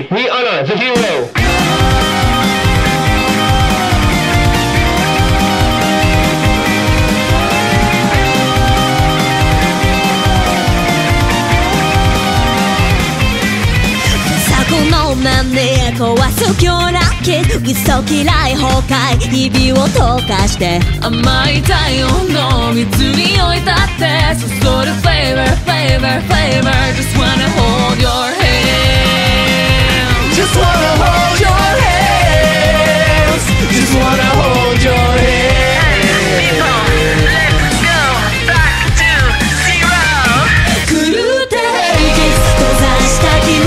Today, we honor the hero. このまね壊す狂乱気嘘嫌い崩壊日々を溶かして甘い太陽の水に置いたってそそる flavor flavor flavor just wanna hold your hand Just wanna hold your hands Just wanna hold your hands Let's go back to zero 狂って平気閉ざした昨日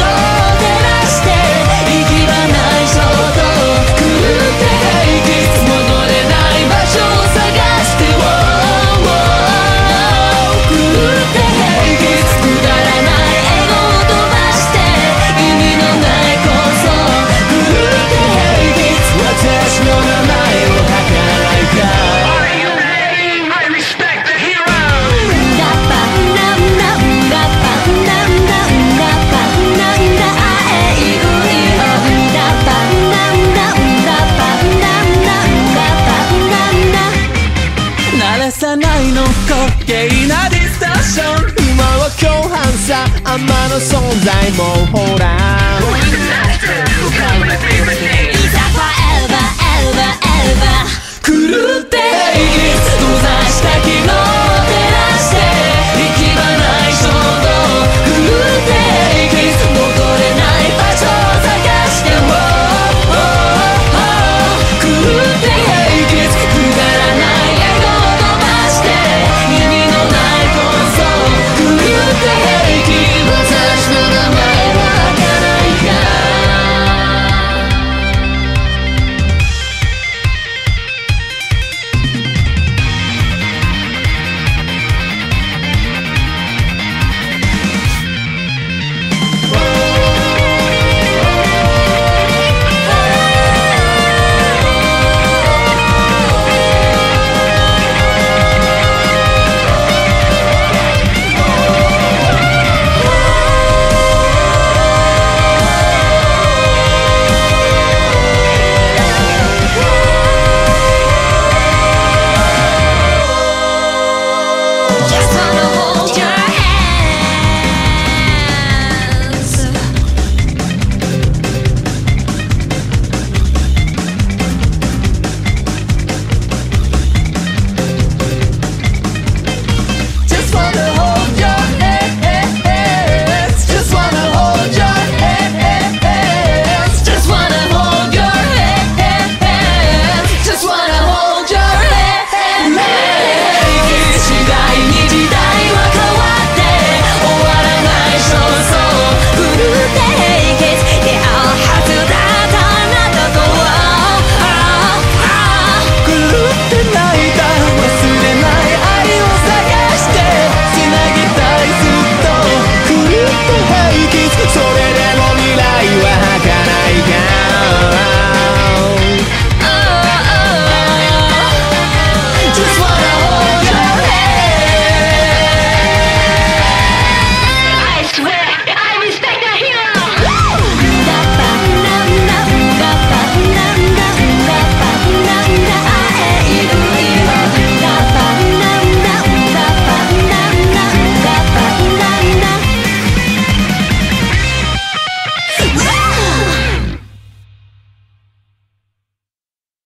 さないの滑稽なディスターション今は共犯さ天の存在もほらいざ forever ever ever 狂って平気